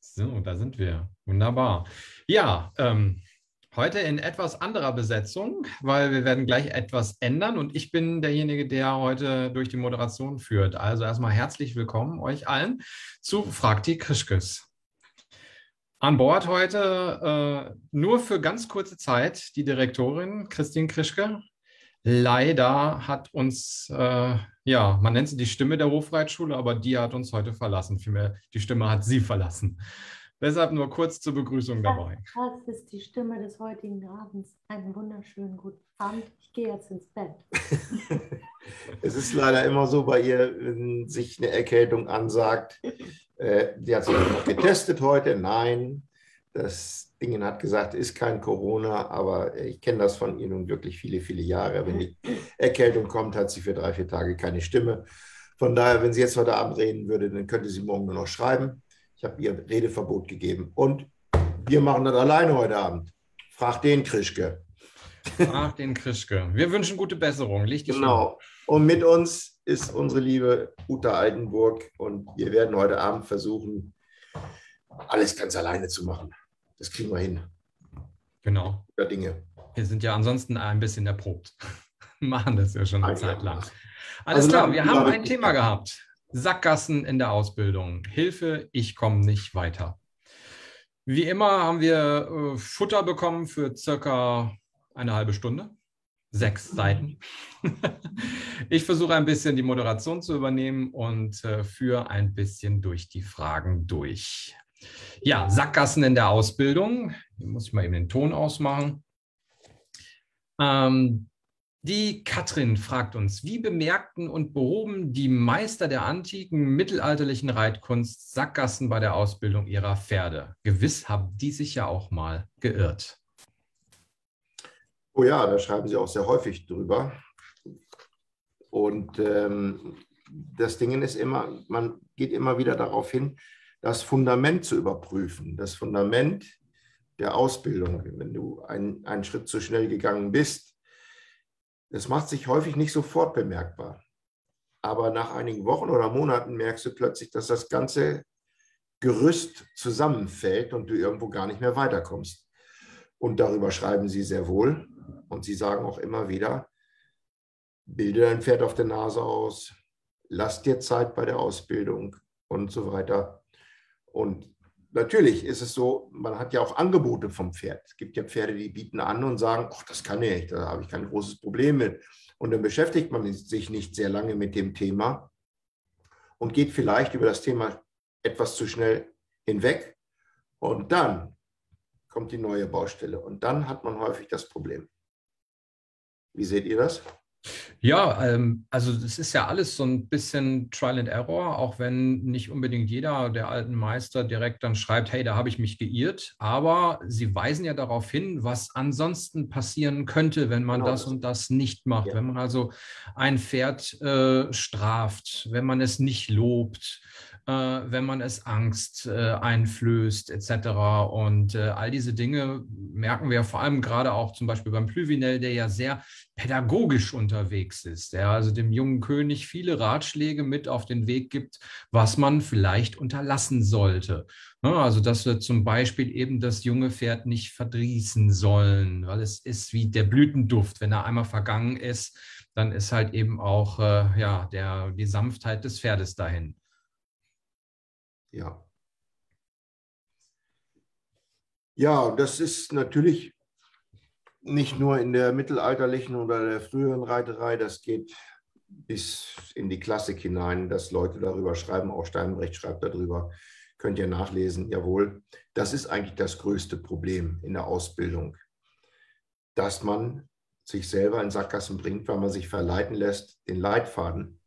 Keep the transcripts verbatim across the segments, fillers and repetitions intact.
So, da sind wir. Wunderbar. Ja, ähm, heute in etwas anderer Besetzung, weil wir werden gleich etwas ändern und ich bin derjenige, der heute durch die Moderation führt. Also erstmal herzlich willkommen euch allen zu Frag die Krischkes. An Bord heute äh, nur für ganz kurze Zeit die Direktorin Christine Krischke. Leider hat uns, äh, ja, man nennt sie die Stimme der Hofreitschule, aber die hat uns heute verlassen. Vielmehr, die Stimme hat sie verlassen. Deshalb nur kurz zur Begrüßung dabei. Das ist die Stimme des heutigen Abends. Einen wunderschönen guten Abend. Ich gehe jetzt ins Bett. Es ist leider immer so bei ihr, wenn sich eine Erkältung ansagt. Äh, die hat sich noch getestet heute. Nein, das Ding hat gesagt, ist kein Corona, aber ich kenne das von ihr nun wirklich viele, viele Jahre. Wenn die Erkältung kommt, hat sie für drei, vier Tage keine Stimme. Von daher, wenn sie jetzt heute Abend reden würde, dann könnte sie morgen nur noch schreiben. Ich habe ihr Redeverbot gegeben. Und wir machen das alleine heute Abend. Frag den Krischke. Frag den Krischke. Wir wünschen gute Besserung. Licht die Genau. Und mit uns ist unsere liebe Uta Altenburg. Und wir werden heute Abend versuchen, alles ganz alleine zu machen. Das kriegen wir hin. Genau. Guter Dinge. Wir sind ja ansonsten ein bisschen erprobt. Machen das ja schon eine Eigentlich Zeit lang. anders. Alles Also klar, dann- wir haben ein Thema gehabt. Sackgassen in der Ausbildung. Hilfe, ich komme nicht weiter. Wie immer haben wir äh, Futter bekommen für circa eine halbe Stunde. Sechs Seiten. Ich versuche ein bisschen die Moderation zu übernehmen und äh, führe ein bisschen durch die Fragen durch. Ja, Sackgassen in der Ausbildung. Hier muss ich mal eben den Ton ausmachen. Ähm, Die Katrin fragt uns, wie bemerkten und behoben die Meister der antiken mittelalterlichen Reitkunst Sackgassen bei der Ausbildung ihrer Pferde? Gewiss haben die sich ja auch mal geirrt. Oh ja, da schreiben sie auch sehr häufig drüber. Und ähm, das Ding ist immer, man geht immer wieder darauf hin, das Fundament zu überprüfen. Das Fundament der Ausbildung, wenn du ein, einen Schritt zu schnell gegangen bist, das macht sich häufig nicht sofort bemerkbar. Aber nach einigen Wochen oder Monaten merkst du plötzlich, dass das ganze Gerüst zusammenfällt und du irgendwo gar nicht mehr weiterkommst. Und darüber schreiben sie sehr wohl. Und sie sagen auch immer wieder, bilde dein Pferd auf der Nase aus, lass dir Zeit bei der Ausbildung und so weiter. Und natürlich ist es so, man hat ja auch Angebote vom Pferd. Es gibt ja Pferde, die bieten an und sagen, ach, das kann ich, da habe ich kein großes Problem mit. Und dann beschäftigt man sich nicht sehr lange mit dem Thema und geht vielleicht über das Thema etwas zu schnell hinweg. Und dann kommt die neue Baustelle. Und dann hat man häufig das Problem. Wie seht ihr das? Ja, ähm, also das ist ja alles so ein bisschen Trial and Error, auch wenn nicht unbedingt jeder der alten Meister direkt dann schreibt, hey, da habe ich mich geirrt. Aber sie weisen ja darauf hin, was ansonsten passieren könnte, wenn man Genau das das. und das nicht macht. Ja. Wenn man also ein Pferd äh, straft, wenn man es nicht lobt, äh, wenn man es Angst äh, einflößt, et cetera. Und äh, all diese Dinge merken wir vor allem gerade auch zum Beispiel beim Plüvinel, der ja sehr pädagogisch unterwegs ist, der also dem jungen König viele Ratschläge mit auf den Weg gibt, was man vielleicht unterlassen sollte. Also dass wir zum Beispiel eben das junge Pferd nicht verdrießen sollen, weil es ist wie der Blütenduft. Wenn er einmal vergangen ist, dann ist halt eben auch äh, ja, der, die Sanftheit des Pferdes dahin. Ja. Ja, das ist natürlich nicht nur in der mittelalterlichen oder der früheren Reiterei, das geht bis in die Klassik hinein, dass Leute darüber schreiben, auch Steinbrecht schreibt darüber, könnt ihr nachlesen, jawohl. Das ist eigentlich das größte Problem in der Ausbildung, dass man sich selber in Sackgassen bringt, weil man sich verleiten lässt, den Leitfaden,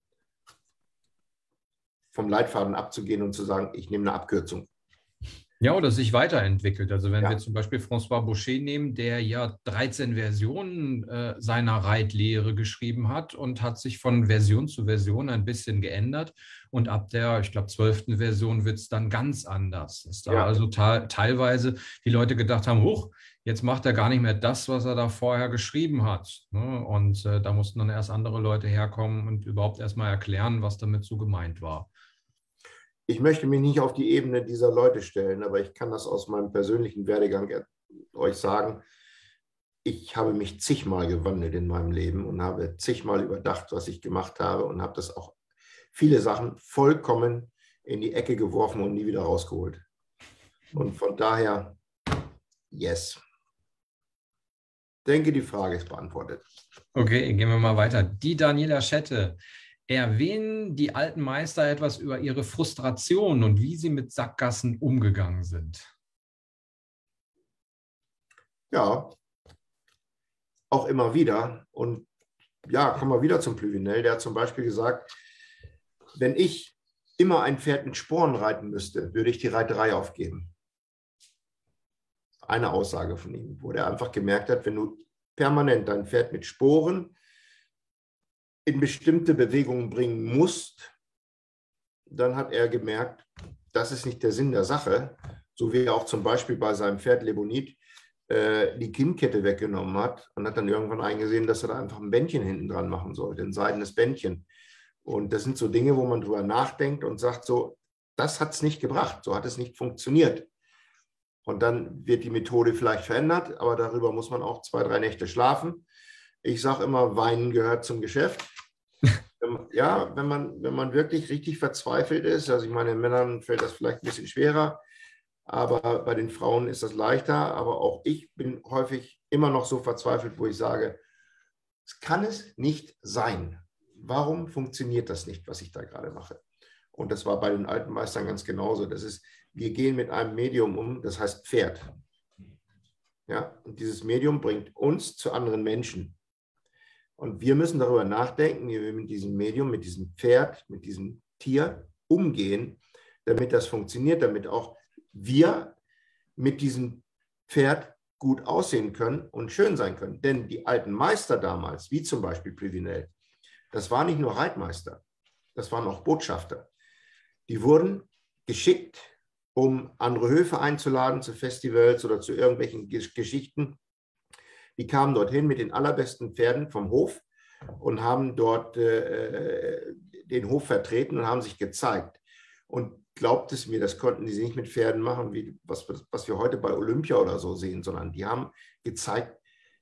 vom Leitfaden abzugehen und zu sagen, ich nehme eine Abkürzung. Ja, oder sich weiterentwickelt. Also wenn Ja. wir zum Beispiel François Boucher nehmen, der ja dreizehn Versionen äh, seiner Reitlehre geschrieben hat und hat sich von Version zu Version ein bisschen geändert. Und ab der, ich glaube, zwölften Version wird es dann ganz anders. Dass da Ja. also teilweise die Leute gedacht haben, huch, jetzt macht er gar nicht mehr das, was er da vorher geschrieben hat. Ne? Und äh, da mussten dann erst andere Leute herkommen und überhaupt erstmal erklären, was damit so gemeint war. ich möchte mich nicht auf die Ebene dieser Leute stellen, aber ich kann das aus meinem persönlichen Werdegang euch sagen. Ich habe mich zigmal gewandelt in meinem Leben und habe zigmal überdacht, was ich gemacht habe und habe das auch viele Sachen vollkommen in die Ecke geworfen und nie wieder rausgeholt. Und von daher, yes. Ich denke, die Frage ist beantwortet. Okay, gehen wir mal weiter. Die Daniela Schette. Erwähnen die alten Meister etwas über ihre Frustration und wie sie mit Sackgassen umgegangen sind? Ja, auch immer wieder. Und ja, kommen wir wieder zum Plüvinel. Der hat zum Beispiel gesagt, wenn ich immer ein Pferd mit Sporen reiten müsste, würde ich die Reiterei aufgeben. Eine Aussage von ihm, wo er einfach gemerkt hat, wenn du permanent dein Pferd mit Sporen in bestimmte Bewegungen bringen musst, dann hat er gemerkt, das ist nicht der Sinn der Sache, so wie er auch zum Beispiel bei seinem Pferd Lebonit äh, die Kinnkette weggenommen hat und hat dann irgendwann eingesehen, dass er da einfach ein Bändchen hinten dran machen sollte, ein seidenes Bändchen. Und das sind so Dinge, wo man drüber nachdenkt und sagt so, das hat es nicht gebracht, so hat es nicht funktioniert. Und dann wird die Methode vielleicht verändert, aber darüber muss man auch zwei, drei Nächte schlafen. Ich sage immer, Weinen gehört zum Geschäft. Ja, wenn man, wenn man wirklich richtig verzweifelt ist, also ich meine, den Männern fällt das vielleicht ein bisschen schwerer, aber bei den Frauen ist das leichter. Aber auch ich bin häufig immer noch so verzweifelt, wo ich sage, es kann es nicht sein. Warum funktioniert das nicht, was ich da gerade mache? Und das war bei den alten Meistern ganz genauso. Das ist, wir gehen mit einem Medium um, das heißt Pferd. Ja, und dieses Medium bringt uns zu anderen Menschen. Und wir müssen darüber nachdenken, wie wir mit diesem Medium, mit diesem Pferd, mit diesem Tier umgehen, damit das funktioniert, damit auch wir mit diesem Pferd gut aussehen können und schön sein können. Denn die alten Meister damals, wie zum Beispiel Plüvinel, das waren nicht nur Reitmeister, das waren auch Botschafter. Die wurden geschickt, um andere Höfe einzuladen zu Festivals oder zu irgendwelchen Geschichten. Die kamen dorthin mit den allerbesten Pferden vom Hof und haben dort äh, den Hof vertreten und haben sich gezeigt. Und glaubt es mir, das konnten die nicht mit Pferden machen, wie was, was wir heute bei Olympia oder so sehen, sondern die haben gezeigt,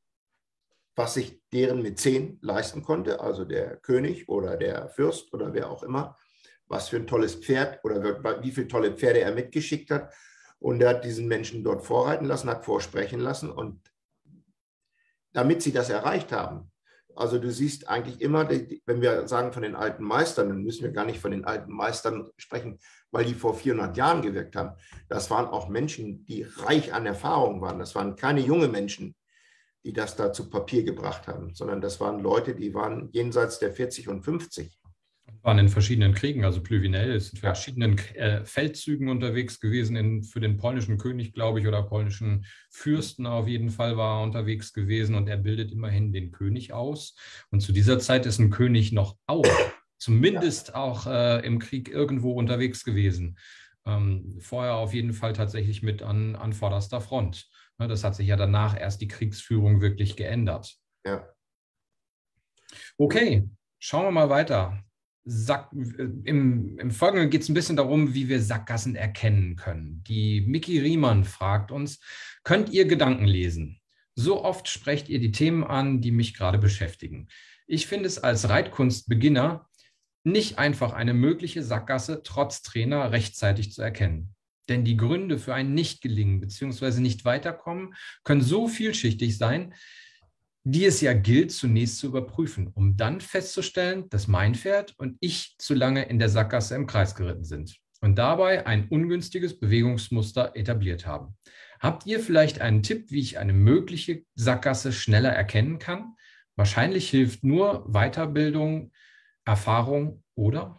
was sich deren Mäzen leisten konnte, also der König oder der Fürst oder wer auch immer, was für ein tolles Pferd oder wie viele tolle Pferde er mitgeschickt hat. Und er hat diesen Menschen dort vorreiten lassen, hat vorsprechen lassen. Und damit sie das erreicht haben, also du siehst eigentlich immer, wenn wir sagen von den alten Meistern, dann müssen wir gar nicht von den alten Meistern sprechen, weil die vor vierhundert Jahren gewirkt haben. Das waren auch Menschen, die reich an Erfahrung waren. Das waren keine junge Menschen, die das da zu Papier gebracht haben, sondern das waren Leute, die waren jenseits der vierzig und fünfzig. Waren in verschiedenen Kriegen, also Plüvinel ist in verschiedenen äh, Feldzügen unterwegs gewesen, in, für den polnischen König, glaube ich, oder polnischen Fürsten auf jeden Fall war er unterwegs gewesen und er bildet immerhin den König aus. Und zu dieser Zeit ist ein König noch auch, zumindest ja. auch äh, im Krieg irgendwo unterwegs gewesen. Ähm, vorher auf jeden Fall tatsächlich mit an, an vorderster Front. Ne, das hat sich ja danach erst die Kriegsführung wirklich geändert. Ja. Okay, schauen wir mal weiter. Sack, im, Im Folgenden geht es ein bisschen darum, wie wir Sackgassen erkennen können. Die Miki Riemann fragt uns, könnt ihr Gedanken lesen? So oft sprecht ihr die Themen an, die mich gerade beschäftigen. Ich finde es als Reitkunstbeginner nicht einfach eine mögliche Sackgasse trotz Trainer rechtzeitig zu erkennen. Denn die Gründe für ein Nicht-Gelingen bzw. Nicht-Weiterkommen können so vielschichtig sein, die es ja gilt, zunächst zu überprüfen, um dann festzustellen, dass mein Pferd und ich zu lange in der Sackgasse im Kreis geritten sind und dabei ein ungünstiges Bewegungsmuster etabliert haben. Habt ihr vielleicht einen Tipp, wie ich eine mögliche Sackgasse schneller erkennen kann? Wahrscheinlich hilft nur Weiterbildung, Erfahrung, oder?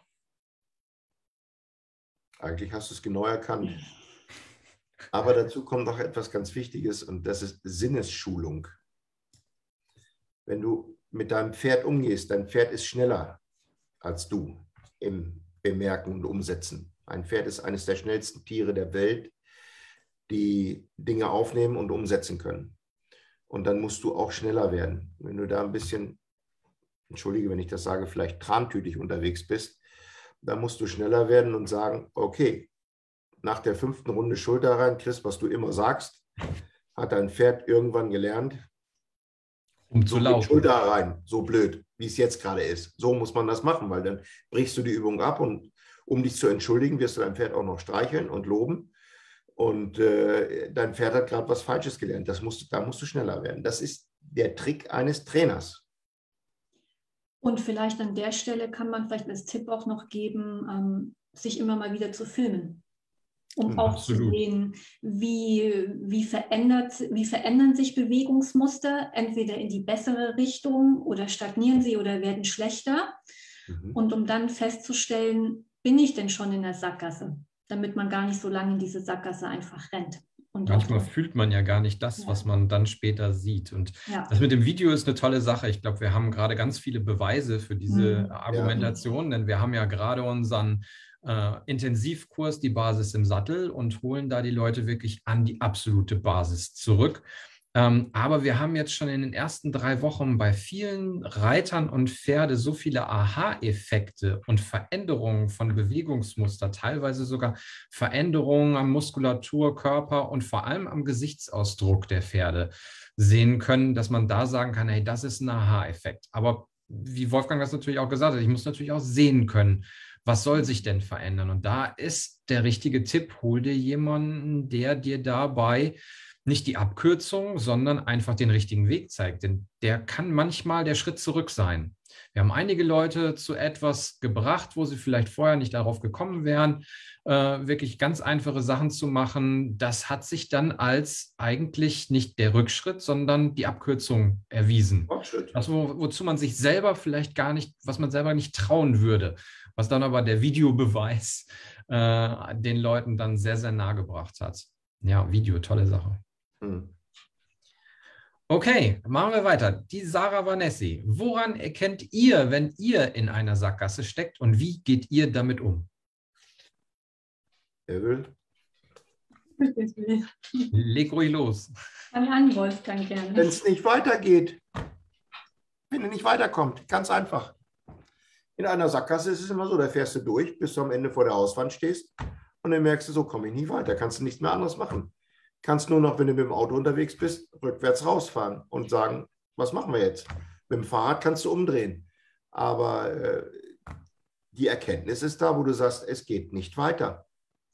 Eigentlich hast du es genau erkannt. Aber dazu kommt noch etwas ganz Wichtiges und das ist Sinnesschulung. Wenn du mit deinem Pferd umgehst, dein Pferd ist schneller als du im Bemerken und Umsetzen. Ein Pferd ist eines der schnellsten Tiere der Welt, die Dinge aufnehmen und umsetzen können. Und dann musst du auch schneller werden. Wenn du da ein bisschen, entschuldige, wenn ich das sage, vielleicht trantütig unterwegs bist, da musst du schneller werden und sagen, okay, nach der fünften Runde Schulter rein, Chris, was du immer sagst, hat dein Pferd irgendwann gelernt, um so zu laufen. Schulter rein, so blöd, wie es jetzt gerade ist. So muss man das machen, weil dann brichst du die Übung ab und um dich zu entschuldigen, wirst du dein Pferd auch noch streicheln und loben. Und äh, dein Pferd hat gerade was Falsches gelernt. Das musst, da musst du schneller werden. Das ist der Trick eines Trainers. Und vielleicht an der Stelle kann man vielleicht als Tipp auch noch geben, ähm, sich immer mal wieder zu filmen, um Mhm, auch absolut. zu sehen, wie, wie, verändert, wie verändern sich Bewegungsmuster, entweder in die bessere Richtung oder stagnieren sie oder werden schlechter. Mhm. Und um dann festzustellen, bin ich denn schon in der Sackgasse, damit man gar nicht so lange in diese Sackgasse einfach rennt. Und Manchmal auch, fühlt man ja gar nicht das, Ja. was man dann später sieht. Und ja. das mit dem Video ist eine tolle Sache. Ich glaube, wir haben gerade ganz viele Beweise für diese Mhm. Argumentation, denn wir haben ja gerade unseren äh, Intensivkurs, die Basis im Sattel, und holen da die Leute wirklich an die absolute Basis zurück. Ähm, aber wir haben jetzt schon in den ersten drei Wochen bei vielen Reitern und Pferde so viele Aha-Effekte und Veränderungen von Bewegungsmuster, teilweise sogar Veränderungen am Muskulatur, Körper und vor allem am Gesichtsausdruck der Pferde sehen können, dass man da sagen kann, hey, das ist ein Aha-Effekt. Aber wie Wolfgang das natürlich auch gesagt hat, ich muss natürlich auch sehen können, was soll sich denn verändern? Und da ist der richtige Tipp, hol dir jemanden, der dir dabei nicht die Abkürzung, sondern einfach den richtigen Weg zeigt. Denn der kann manchmal der Schritt zurück sein. Wir haben einige Leute zu etwas gebracht, wo sie vielleicht vorher nicht darauf gekommen wären, äh, wirklich ganz einfache Sachen zu machen. Das hat sich dann als eigentlich nicht der Rückschritt, sondern die Abkürzung erwiesen. Fortschritt. Das, wo, wozu man sich selber vielleicht gar nicht, was man selber nicht trauen würde, was dann aber der Videobeweis äh, den Leuten dann sehr, sehr nahe gebracht hat. Ja, Video, tolle Sache. Mhm. Okay, machen wir weiter. Die Sarah Vanessi. Woran erkennt ihr, wenn ihr in einer Sackgasse steckt, und wie geht ihr damit um? Wer will? Leg ruhig los. Fang an, Wolfgang, gerne. Wenn es nicht weitergeht, wenn ihr nicht weiterkommt, ganz einfach. In einer Sackgasse ist es immer so, da fährst du durch, bis du am Ende vor der Hauswand stehst und dann merkst du, so komme ich nie weiter, kannst du nichts mehr anderes machen. Kannst nur noch, wenn du mit dem Auto unterwegs bist, rückwärts rausfahren und sagen, was machen wir jetzt? Mit dem Fahrrad kannst du umdrehen. Aber äh, die Erkenntnis ist da, wo du sagst, es geht nicht weiter.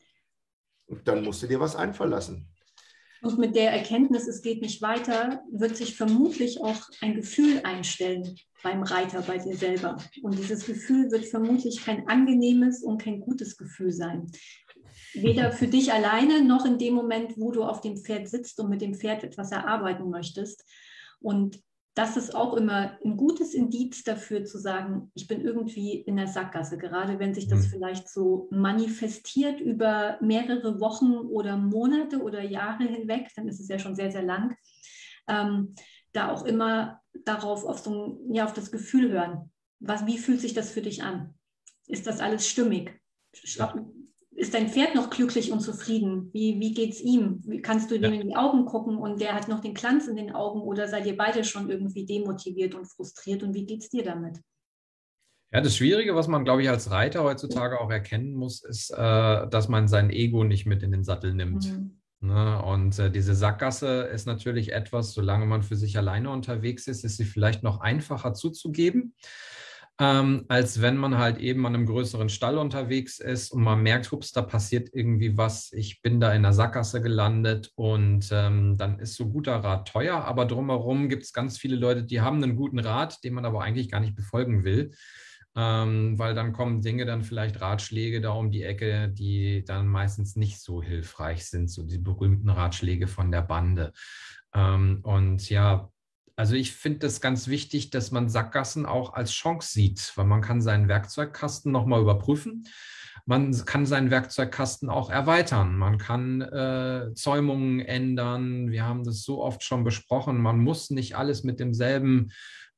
Und dann musst du dir was einfallen lassen. Und mit der Erkenntnis, es geht nicht weiter, wird sich vermutlich auch ein Gefühl einstellen beim Reiter, bei dir selber. Und dieses Gefühl wird vermutlich kein angenehmes und kein gutes Gefühl sein. Weder für dich alleine, noch in dem Moment, wo du auf dem Pferd sitzt und mit dem Pferd etwas erarbeiten möchtest. Und das ist auch immer ein gutes Indiz dafür zu sagen, ich bin irgendwie in der Sackgasse, gerade wenn sich das Mhm. vielleicht so manifestiert über mehrere Wochen oder Monate oder Jahre hinweg, dann ist es ja schon sehr, sehr lang, ähm, da auch immer darauf auf, so ein, ja, auf das Gefühl hören. Was, wie fühlt sich das für dich an? Ist das alles stimmig? Ja. Ist dein Pferd noch glücklich und zufrieden? Wie, wie geht es ihm? Wie, kannst du ihm Ja. in die Augen gucken und der hat noch den Glanz in den Augen, oder seid ihr beide schon irgendwie demotiviert und frustriert, und wie geht es dir damit? Ja, das Schwierige, was man, glaube ich, als Reiter heutzutage auch erkennen muss, ist, äh, dass man sein Ego nicht mit in den Sattel nimmt. Mhm. Ne? Und äh, diese Sackgasse ist natürlich etwas, solange man für sich alleine unterwegs ist, ist sie vielleicht noch einfacher zuzugeben, ähm, als wenn man halt eben an einem größeren Stall unterwegs ist und man merkt, hups, da passiert irgendwie was, ich bin da in der Sackgasse gelandet, und ähm, dann ist so guter Rat teuer, aber drumherum gibt es ganz viele Leute, die haben einen guten Rat, den man aber eigentlich gar nicht befolgen will. Ähm, weil dann kommen Dinge, dann vielleicht Ratschläge da um die Ecke, die dann meistens nicht so hilfreich sind, so die berühmten Ratschläge von der Bande. Ähm, und ja, also ich finde das ganz wichtig, dass man Sackgassen auch als Chance sieht, weil man kann seinen Werkzeugkasten nochmal überprüfen. Man kann seinen Werkzeugkasten auch erweitern. Man kann äh, Zäumungen ändern. Wir haben das so oft schon besprochen. Man muss nicht alles mit demselben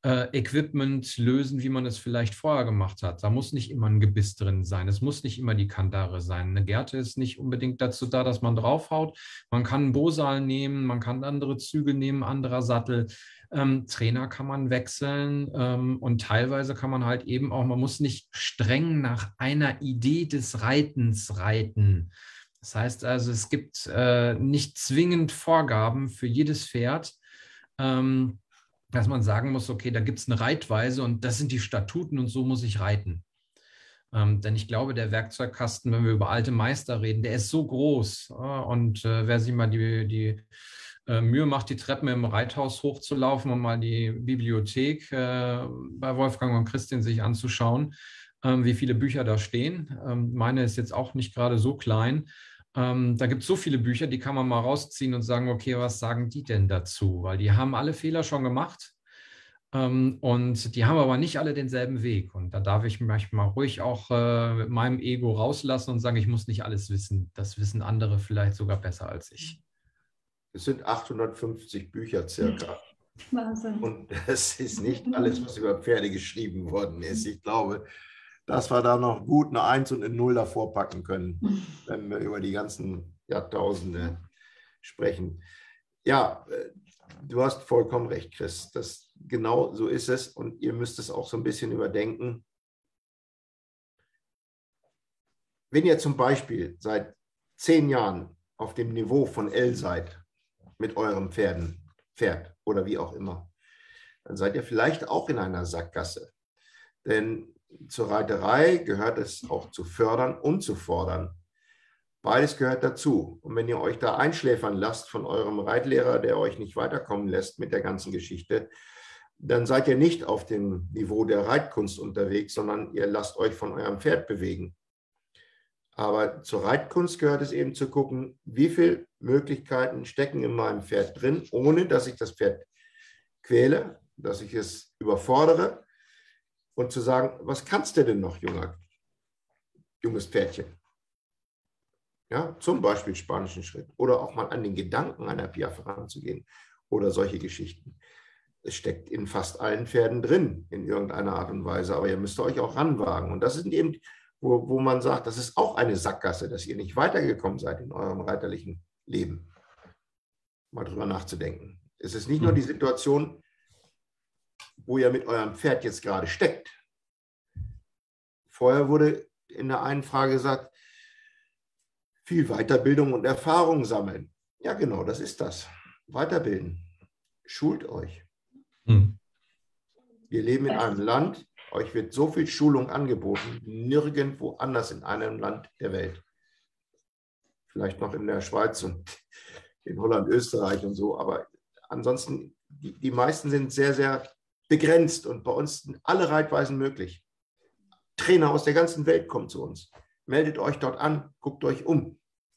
äh, Equipment lösen, wie man es vielleicht vorher gemacht hat. Da muss nicht immer ein Gebiss drin sein. Es muss nicht immer die Kandare sein. Eine Gerte ist nicht unbedingt dazu da, dass man draufhaut. Man kann einen Bosal nehmen, man kann andere Züge nehmen, anderer Sattel. Ähm, Trainer kann man wechseln ähm, und teilweise kann man halt eben auch, man muss nicht streng nach einer Idee des Reitens reiten. Das heißt also, es gibt äh, nicht zwingend Vorgaben für jedes Pferd, ähm, dass man sagen muss, okay, da gibt es eine Reitweise und das sind die Statuten und so muss ich reiten. Ähm, denn ich glaube, der Werkzeugkasten, wenn wir über alte Meister reden, der ist so groß. Äh, und äh, wer sich mal die, die äh, Mühe macht, die Treppen im Reithaus hochzulaufen und mal die Bibliothek äh, bei Wolfgang und Christian sich anzuschauen, äh, wie viele Bücher da stehen. Ähm, meine ist jetzt auch nicht gerade so klein. Ähm, da gibt es so viele Bücher, die kann man mal rausziehen und sagen, okay, was sagen die denn dazu? Weil die haben alle Fehler schon gemacht ähm, und die haben aber nicht alle denselben Weg. Und da darf ich mich mal ruhig auch äh, mit meinem Ego rauslassen und sagen, ich muss nicht alles wissen. Das wissen andere vielleicht sogar besser als ich. Es sind achthundertfünfzig Bücher circa. Wahnsinn. Und es ist nicht alles, was über Pferde geschrieben worden ist. Ich glaube, dass wir da noch gut eine Eins und eine Null davor packen können, wenn wir über die ganzen Jahrtausende sprechen. Ja, du hast vollkommen recht, Chris. Das, genau so ist es. Und ihr müsst es auch so ein bisschen überdenken. Wenn ihr zum Beispiel seit zehn Jahren auf dem Niveau von L seid, mit eurem Pferden, Pferd oder wie auch immer, dann seid ihr vielleicht auch in einer Sackgasse. Denn zur Reiterei gehört es auch zu fördern und zu fordern. Beides gehört dazu. Und wenn ihr euch da einschläfern lasst von eurem Reitlehrer, der euch nicht weiterkommen lässt mit der ganzen Geschichte, dann seid ihr nicht auf dem Niveau der Reitkunst unterwegs, sondern ihr lasst euch von eurem Pferd bewegen. Aber zur Reitkunst gehört es eben zu gucken, wie viele Möglichkeiten stecken in meinem Pferd drin, ohne dass ich das Pferd quäle, dass ich es überfordere. Und zu sagen, was kannst du denn noch, junger, junges Pferdchen? Ja, zum Beispiel spanischen Schritt oder auch mal an den Gedanken einer Piaffe ranzugehen oder solche Geschichten. Es steckt in fast allen Pferden drin, in irgendeiner Art und Weise, aber ihr müsst euch auch ranwagen. Und das ist eben, wo, wo man sagt, das ist auch eine Sackgasse, dass ihr nicht weitergekommen seid in eurem reiterlichen Leben. Mal drüber nachzudenken. Es ist nicht nur die Situation, wo ihr mit eurem Pferd jetzt gerade steckt. Vorher wurde in der einen Frage gesagt, viel Weiterbildung und Erfahrung sammeln. Ja, genau, das ist das. Weiterbilden. Schult euch. Hm. Wir leben in einem Land, euch wird so viel Schulung angeboten, nirgendwo anders in einem Land der Welt. Vielleicht noch in der Schweiz und in Holland, Österreich und so, aber ansonsten, die, die meisten sind sehr, sehr begrenzt und bei uns sind alle Reitweisen möglich. Trainer aus der ganzen Welt kommen zu uns. Meldet euch dort an, guckt euch um.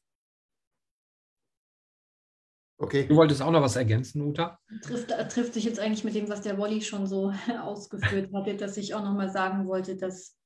Okay. Du wolltest auch noch was ergänzen, Uta? Trifft, trifft sich jetzt eigentlich mit dem, was der Wolli schon so ausgeführt hatte, dass ich auch noch mal sagen wollte, dass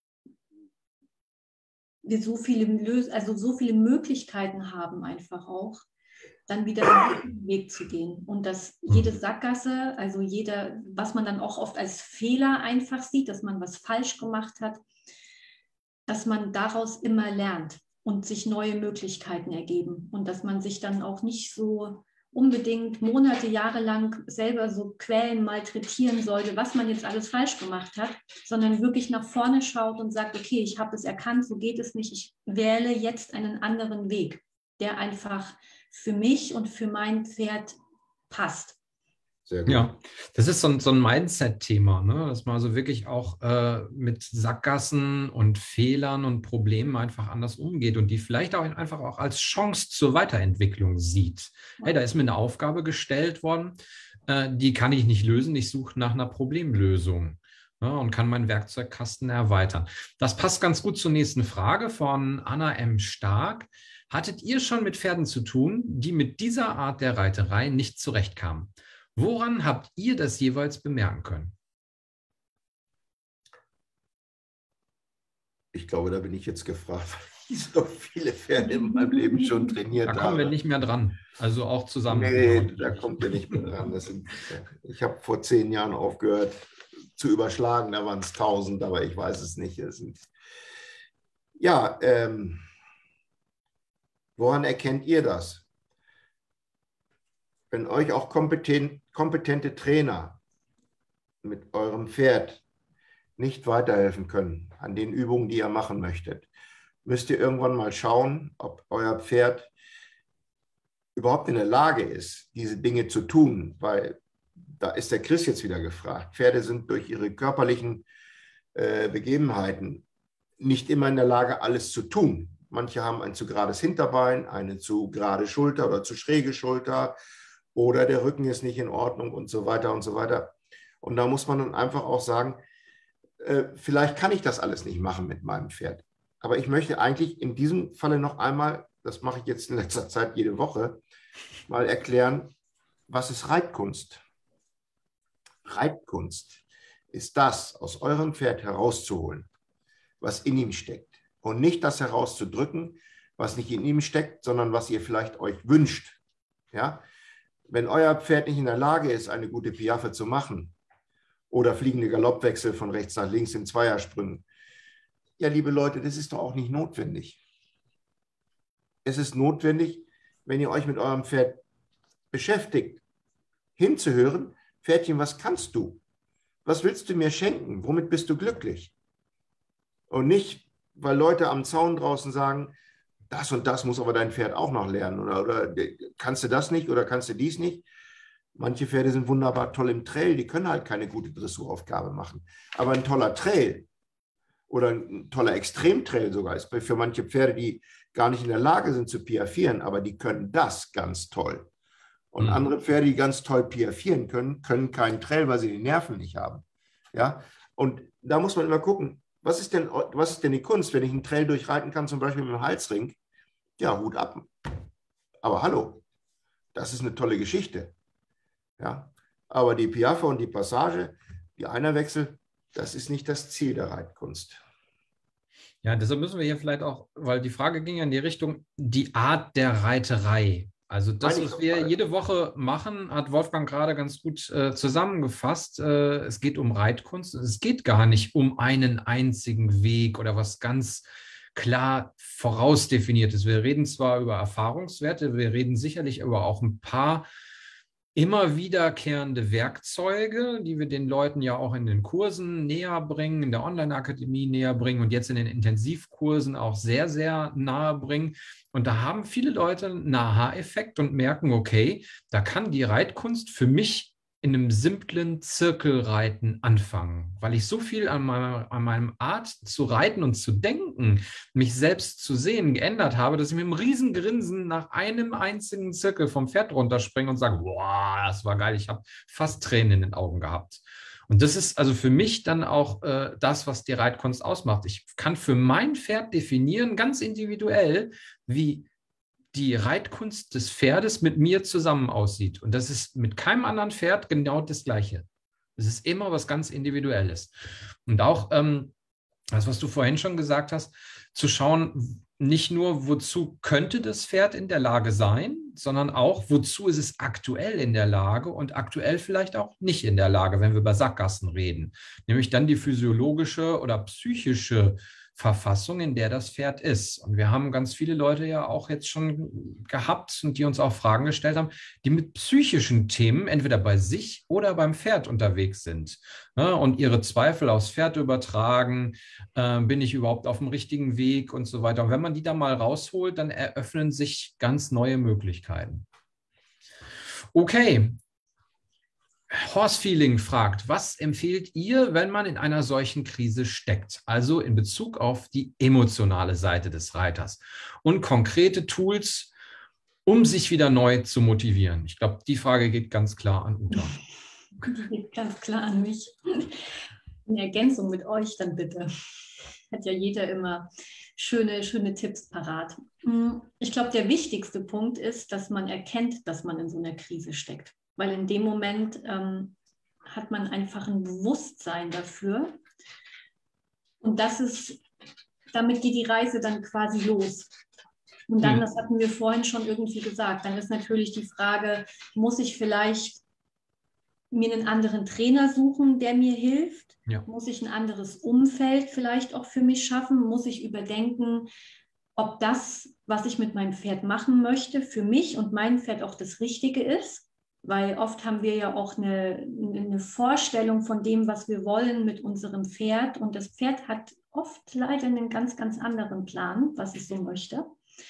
wir so viele, Lös also so viele Möglichkeiten haben, einfach auch, dann wieder den Weg zu gehen. Und dass jede Sackgasse, also jeder, was man dann auch oft als Fehler einfach sieht, dass man was falsch gemacht hat, dass man daraus immer lernt und sich neue Möglichkeiten ergeben. Und dass man sich dann auch nicht so unbedingt Monate, Jahre lang selber so quälen, malträtieren sollte, was man jetzt alles falsch gemacht hat, sondern wirklich nach vorne schaut und sagt, okay, ich habe es erkannt, so geht es nicht, ich wähle jetzt einen anderen Weg, der einfach für mich und für mein Pferd passt. Sehr gut. Ja, das ist so ein, so ein Mindset-Thema, ne? Dass man also wirklich auch äh, mit Sackgassen und Fehlern und Problemen einfach anders umgeht und die vielleicht auch einfach auch als Chance zur Weiterentwicklung sieht. Hey, da ist mir eine Aufgabe gestellt worden, äh, die kann ich nicht lösen, ich suche nach einer Problemlösung. Ja, und kann meinen Werkzeugkasten erweitern. Das passt ganz gut zur nächsten Frage von Anna M. Stark. Hattet ihr schon mit Pferden zu tun, die mit dieser Art der Reiterei nicht zurechtkamen? Woran habt ihr das jeweils bemerken können? Ich glaube, da bin ich jetzt gefragt, weil ich so viele Pferde in meinem Leben schon trainiert habe. Da kommen habe. wir nicht mehr dran. Also auch zusammen. Nee, da kommt ihr nicht mehr dran. Das sind, ich habe vor zehn Jahren aufgehört, zu überschlagen, da waren es tausend, aber ich weiß es nicht. Es sind, ja, ähm, woran erkennt ihr das? Wenn euch auch kompetent, kompetente Trainer mit eurem Pferd nicht weiterhelfen können an den Übungen, die ihr machen möchtet, müsst ihr irgendwann mal schauen, ob euer Pferd überhaupt in der Lage ist, diese Dinge zu tun, weil da ist der Chris jetzt wieder gefragt. Pferde sind durch ihre körperlichen äh, Begebenheiten nicht immer in der Lage, alles zu tun. Manche haben ein zu gerades Hinterbein, eine zu gerade Schulter oder zu schräge Schulter oder der Rücken ist nicht in Ordnung und so weiter und so weiter. Und da muss man dann einfach auch sagen, äh, vielleicht kann ich das alles nicht machen mit meinem Pferd. Aber ich möchte eigentlich in diesem Falle noch einmal, das mache ich jetzt in letzter Zeit jede Woche, mal erklären, was ist Reitkunst? Reitkunst ist das, aus eurem Pferd herauszuholen, was in ihm steckt. Und nicht das herauszudrücken, was nicht in ihm steckt, sondern was ihr vielleicht euch wünscht. Ja? Wenn euer Pferd nicht in der Lage ist, eine gute Piaffe zu machen oder fliegende Galoppwechsel von rechts nach links in Zweiersprüngen, ja, liebe Leute, das ist doch auch nicht notwendig. Es ist notwendig, wenn ihr euch mit eurem Pferd beschäftigt, hinzuhören, Pferdchen, was kannst du? Was willst du mir schenken? Womit bist du glücklich? Und nicht, weil Leute am Zaun draußen sagen, das und das muss aber dein Pferd auch noch lernen. Oder, oder kannst du das nicht oder kannst du dies nicht? Manche Pferde sind wunderbar toll im Trail, die können halt keine gute Dressuraufgabe machen. Aber ein toller Trail oder ein toller Extremtrail sogar ist für manche Pferde, die gar nicht in der Lage sind zu piaffieren, aber die können das ganz toll. Und mhm. andere Pferde, die ganz toll piaffieren können, können keinen Trail, weil sie die Nerven nicht haben. Ja? Und da muss man immer gucken, was ist denn, was ist denn die Kunst, wenn ich einen Trail durchreiten kann, zum Beispiel mit einem Halsring? Ja, Hut ab. Aber hallo, das ist eine tolle Geschichte. Ja? Aber die Piaffe und die Passage, die Einerwechsel, das ist nicht das Ziel der Reitkunst. Ja, deshalb müssen wir hier vielleicht auch, weil die Frage ging ja in die Richtung, die Art der Reiterei. Also das, was wir jede Woche machen, hat Wolfgang gerade ganz gut äh, zusammengefasst. Äh, es geht um Reitkunst. Es geht gar nicht um einen einzigen Weg oder was ganz klar vorausdefiniertes. Wir reden zwar über Erfahrungswerte, wir reden sicherlich aber auch ein paar immer wiederkehrende Werkzeuge, die wir den Leuten ja auch in den Kursen näher bringen, in der Online-Akademie näher bringen und jetzt in den Intensivkursen auch sehr, sehr nahe bringen. Und da haben viele Leute einen Aha-Effekt und merken, okay, da kann die Reitkunst für mich in einem simplen Zirkelreiten anfangen, weil ich so viel an, meiner, an meinem Art zu reiten und zu denken, mich selbst zu sehen, geändert habe, dass ich mit einem riesen Grinsen nach einem einzigen Zirkel vom Pferd runterspringe und sage, boah, das war geil, ich habe fast Tränen in den Augen gehabt. Und das ist also für mich dann auch äh, das, was die Reitkunst ausmacht. Ich kann für mein Pferd definieren, ganz individuell, wie die Reitkunst des Pferdes mit mir zusammen aussieht. Und das ist mit keinem anderen Pferd genau das Gleiche. Es ist immer was ganz Individuelles. Und auch ähm, das, was du vorhin schon gesagt hast, zu schauen, nicht nur, wozu könnte das Pferd in der Lage sein, sondern auch, wozu ist es aktuell in der Lage und aktuell vielleicht auch nicht in der Lage, wenn wir über Sackgassen reden. Nämlich dann die physiologische oder psychische Verfassung, in der das Pferd ist. Und wir haben ganz viele Leute ja auch jetzt schon gehabt und die uns auch Fragen gestellt haben, die mit psychischen Themen entweder bei sich oder beim Pferd unterwegs sind, ne, und ihre Zweifel aufs Pferd übertragen, äh, bin ich überhaupt auf dem richtigen Weg und so weiter. Und wenn man die da mal rausholt, dann eröffnen sich ganz neue Möglichkeiten. Okay. Horse Feeling fragt, was empfehlt ihr, wenn man in einer solchen Krise steckt? Also in Bezug auf die emotionale Seite des Reiters und konkrete Tools, um sich wieder neu zu motivieren. Ich glaube, die Frage geht ganz klar an Uta. Die geht ganz klar an mich. In Ergänzung mit euch dann bitte. Hat ja jeder immer schöne, schöne Tipps parat. Ich glaube, der wichtigste Punkt ist, dass man erkennt, dass man in so einer Krise steckt. Weil in dem Moment ähm, hat man einfach ein Bewusstsein dafür. Und das ist, damit geht die Reise dann quasi los. Und dann, das hatten wir vorhin schon irgendwie gesagt, dann ist natürlich die Frage, muss ich vielleicht mir einen anderen Trainer suchen, der mir hilft? Ja. Muss ich ein anderes Umfeld vielleicht auch für mich schaffen? Muss ich überdenken, ob das, was ich mit meinem Pferd machen möchte, für mich und mein Pferd auch das Richtige ist? Weil oft haben wir ja auch eine, eine Vorstellung von dem, was wir wollen mit unserem Pferd. Und das Pferd hat oft leider einen ganz, ganz anderen Plan, was es so möchte.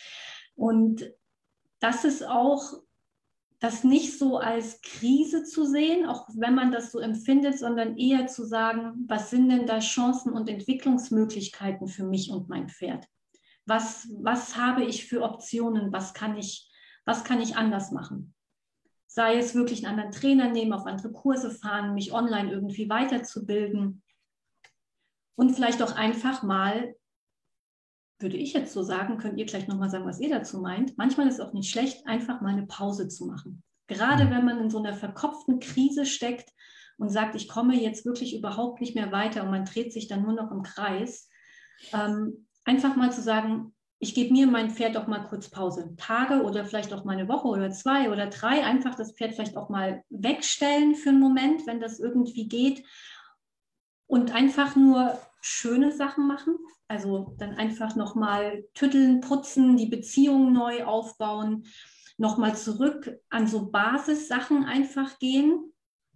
Und das ist auch, das nicht so als Krise zu sehen, auch wenn man das so empfindet, sondern eher zu sagen, was sind denn da Chancen und Entwicklungsmöglichkeiten für mich und mein Pferd? Was, was habe ich für Optionen? Was kann ich, was kann ich anders machen? Sei es wirklich einen anderen Trainer nehmen, auf andere Kurse fahren, mich online irgendwie weiterzubilden und vielleicht auch einfach mal, würde ich jetzt so sagen, könnt ihr gleich nochmal sagen, was ihr dazu meint. Manchmal ist es auch nicht schlecht, einfach mal eine Pause zu machen. Gerade mhm. wenn man in so einer verkopften Krise steckt und sagt, ich komme jetzt wirklich überhaupt nicht mehr weiter und man dreht sich dann nur noch im Kreis. Ähm, einfach mal zu sagen, ich gebe mir mein Pferd auch mal kurz Pause. Tage oder vielleicht auch mal eine Woche oder zwei oder drei. Einfach das Pferd vielleicht auch mal wegstellen für einen Moment, wenn das irgendwie geht. Und einfach nur schöne Sachen machen. Also dann einfach nochmal tütteln, putzen, die Beziehung neu aufbauen, nochmal zurück an so Basissachen einfach gehen,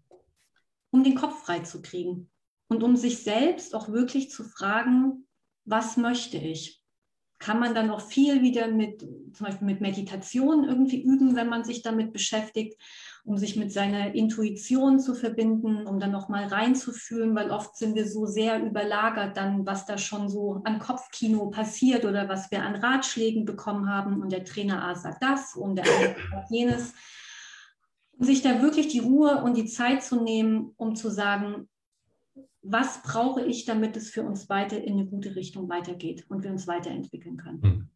um den Kopf frei zu kriegen. Und um sich selbst auch wirklich zu fragen, was möchte ich? Kann man dann auch viel wieder mit, zum Beispiel mit Meditation irgendwie üben, wenn man sich damit beschäftigt, um sich mit seiner Intuition zu verbinden, um dann nochmal reinzufühlen, weil oft sind wir so sehr überlagert dann, was da schon so an Kopfkino passiert oder was wir an Ratschlägen bekommen haben und der Trainer A sagt das und der andere sagt jenes. Und sich da wirklich die Ruhe und die Zeit zu nehmen, um zu sagen, was brauche ich, damit es für uns beide in eine gute Richtung weitergeht und wir uns weiterentwickeln können.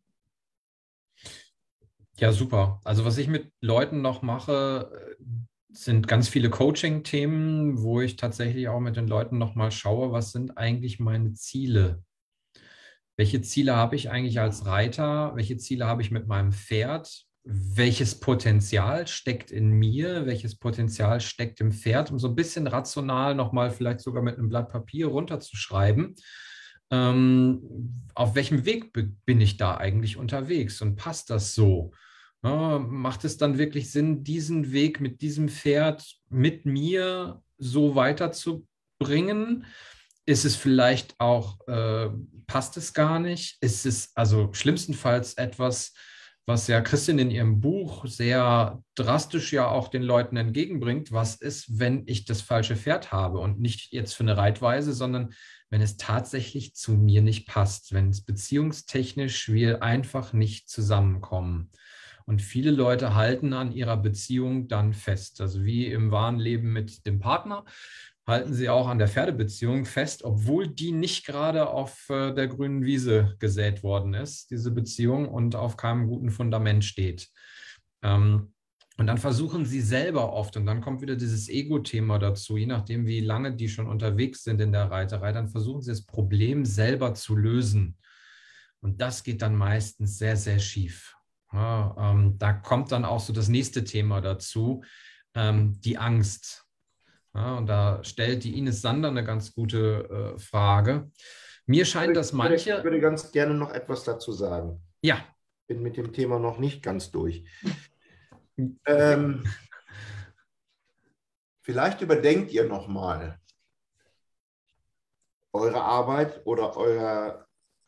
Ja, super. Also was ich mit Leuten noch mache, sind ganz viele Coaching-Themen, wo ich tatsächlich auch mit den Leuten nochmal schaue, was sind eigentlich meine Ziele? Welche Ziele habe ich eigentlich als Reiter? Welche Ziele habe ich mit meinem Pferd? Welches Potenzial steckt in mir? Welches Potenzial steckt im Pferd? Um so ein bisschen rational nochmal vielleicht sogar mit einem Blatt Papier runterzuschreiben. Ähm, auf welchem Weg bin ich da eigentlich unterwegs und passt das so? Ja, macht es dann wirklich Sinn, diesen Weg mit diesem Pferd mit mir so weiterzubringen? Ist es vielleicht auch, äh, passt es gar nicht? Ist es also schlimmstenfalls etwas, was ja Christin in ihrem Buch sehr drastisch ja auch den Leuten entgegenbringt, was ist, wenn ich das falsche Pferd habe und nicht jetzt für eine Reitweise, sondern wenn es tatsächlich zu mir nicht passt, wenn es beziehungstechnisch wir einfach nicht zusammenkommen. Und viele Leute halten an ihrer Beziehung dann fest, also wie im wahren Leben mit dem Partner, halten sie auch an der Pferdebeziehung fest, obwohl die nicht gerade auf äh, der grünen Wiese gesät worden ist, diese Beziehung, und auf keinem guten Fundament steht. Ähm, und dann versuchen sie selber oft, und dann kommt wieder dieses Ego-Thema dazu, je nachdem, wie lange die schon unterwegs sind in der Reiterei, dann versuchen sie das Problem selber zu lösen. Und das geht dann meistens sehr, sehr schief. Ja, ähm, da kommt dann auch so das nächste Thema dazu, ähm, die Angst. Ja, und da stellt die Ines Sander eine ganz gute äh, Frage. Mir scheint, dass manche... Ich würde ganz gerne noch etwas dazu sagen. Ja. Bin mit dem Thema noch nicht ganz durch. ähm, vielleicht überdenkt ihr nochmal eure Arbeit oder euer,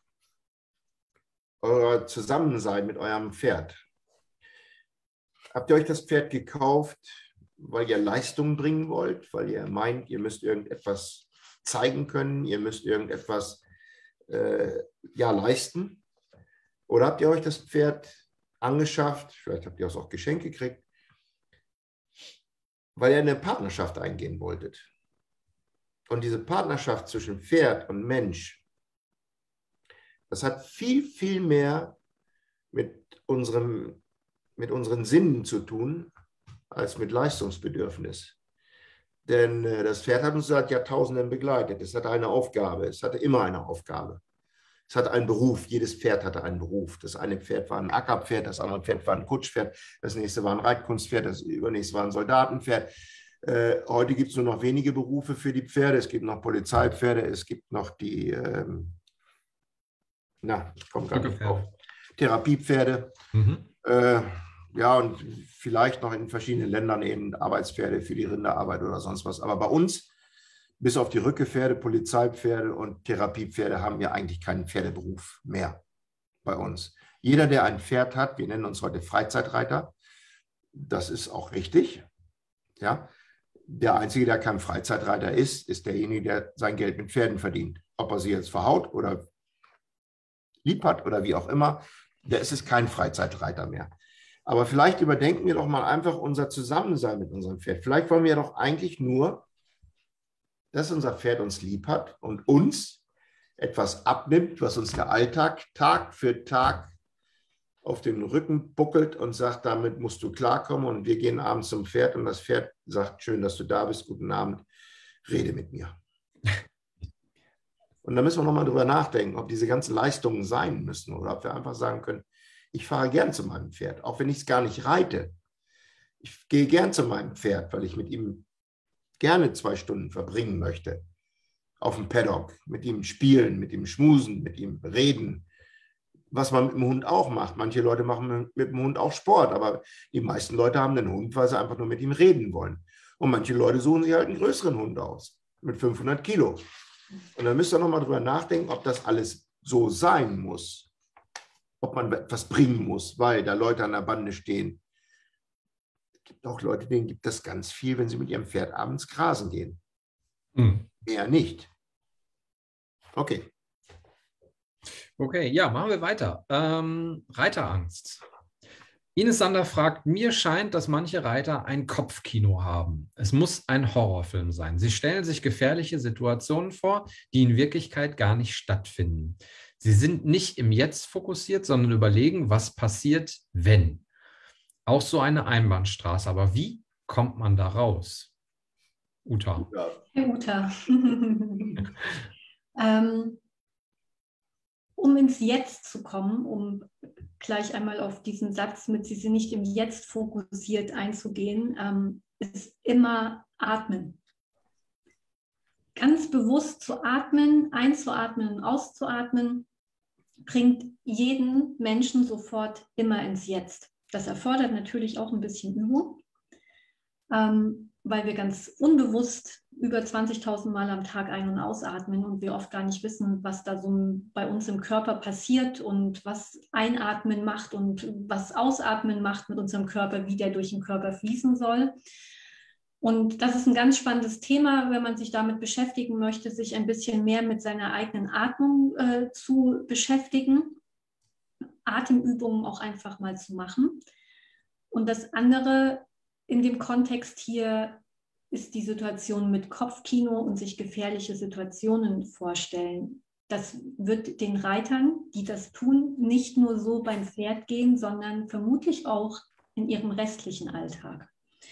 euer Zusammensein mit eurem Pferd. Habt ihr euch das Pferd gekauft, weil ihr Leistung bringen wollt, weil ihr meint, ihr müsst irgendetwas zeigen können, ihr müsst irgendetwas äh, ja, leisten? Oder habt ihr euch das Pferd angeschafft, vielleicht habt ihr es auch geschenkt gekriegt, weil ihr eine Partnerschaft eingehen wolltet? Und diese Partnerschaft zwischen Pferd und Mensch, das hat viel, viel mehr mit, unserem, mit unseren Sinnen zu tun, als mit Leistungsbedürfnis. Denn äh, das Pferd hat uns seit Jahrtausenden begleitet. Es hatte eine Aufgabe, es hatte immer eine Aufgabe. Es hatte einen Beruf, jedes Pferd hatte einen Beruf. Das eine Pferd war ein Ackerpferd, das andere Pferd war ein Kutschpferd, das nächste war ein Reitkunstpferd, das übernächste war ein Soldatenpferd. Äh, heute gibt es nur noch wenige Berufe für die Pferde. Es gibt noch Polizeipferde, es gibt noch die, ähm, na, ich komme gar nicht drauf, Therapiepferde. Mhm. Äh, ja, und vielleicht noch in verschiedenen Ländern eben Arbeitspferde für die Rinderarbeit oder sonst was. Aber bei uns, bis auf die Rückepferde, Polizeipferde und Therapiepferde, haben wir eigentlich keinen Pferdeberuf mehr bei uns. Jeder, der ein Pferd hat, wir nennen uns heute Freizeitreiter, das ist auch richtig. Ja. Der Einzige, der kein Freizeitreiter ist, ist derjenige, der sein Geld mit Pferden verdient. Ob er sie jetzt verhaut oder lieb hat oder wie auch immer, der ist es kein Freizeitreiter mehr. Aber vielleicht überdenken wir doch mal einfach unser Zusammensein mit unserem Pferd. Vielleicht wollen wir doch eigentlich nur, dass unser Pferd uns lieb hat und uns etwas abnimmt, was uns der Alltag Tag für Tag auf den Rücken buckelt und sagt, damit musst du klarkommen. Und wir gehen abends zum Pferd und das Pferd sagt, schön, dass du da bist, guten Abend, rede mit mir. Und da müssen wir nochmal drüber nachdenken, ob diese ganzen Leistungen sein müssen oder ob wir einfach sagen können, ich fahre gern zu meinem Pferd, auch wenn ich es gar nicht reite. Ich gehe gern zu meinem Pferd, weil ich mit ihm gerne zwei Stunden verbringen möchte. Auf dem Paddock, mit ihm spielen, mit ihm schmusen, mit ihm reden. Was man mit dem Hund auch macht. Manche Leute machen mit dem Hund auch Sport, aber die meisten Leute haben den Hund, weil sie einfach nur mit ihm reden wollen. Und manche Leute suchen sich halt einen größeren Hund aus, mit fünfhundert Kilo. Und dann müsst ihr nochmal drüber nachdenken, ob das alles so sein muss. Ob man etwas bringen muss, weil da Leute an der Bande stehen. Es gibt auch Leute, denen gibt das ganz viel, wenn sie mit ihrem Pferd abends grasen gehen. Hm. Eher nicht. Okay. Okay, ja, machen wir weiter. Ähm, Reiterangst. Ines Sander fragt, mir scheint, dass manche Reiter ein Kopfkino haben. Es muss ein Horrorfilm sein. Sie stellen sich gefährliche Situationen vor, die in Wirklichkeit gar nicht stattfinden. Sie sind nicht im Jetzt fokussiert, sondern überlegen, was passiert, wenn. Auch so eine Einbahnstraße. Aber wie kommt man da raus? Uta. Herr Uta. ähm, um ins Jetzt zu kommen, um gleich einmal auf diesen Satz mit Sie sind nicht im Jetzt fokussiert einzugehen, ähm, ist immer atmen. Ganz bewusst zu atmen, einzuatmen und auszuatmen, bringt jeden Menschen sofort immer ins Jetzt. Das erfordert natürlich auch ein bisschen Übung, ähm, weil wir ganz unbewusst über zwanzigtausend Mal am Tag ein- und ausatmen und wir oft gar nicht wissen, was da so bei uns im Körper passiert und was Einatmen macht und was Ausatmen macht mit unserem Körper, wie der durch den Körper fließen soll. Und das ist ein ganz spannendes Thema, wenn man sich damit beschäftigen möchte, sich ein bisschen mehr mit seiner eigenen Atmung äh, zu beschäftigen, Atemübungen auch einfach mal zu machen. Und das andere in dem Kontext hier ist die Situation mit Kopfkino und sich gefährliche Situationen vorstellen. Das wird den Reitern, die das tun, nicht nur so beim Pferd gehen, sondern vermutlich auch in ihrem restlichen Alltag.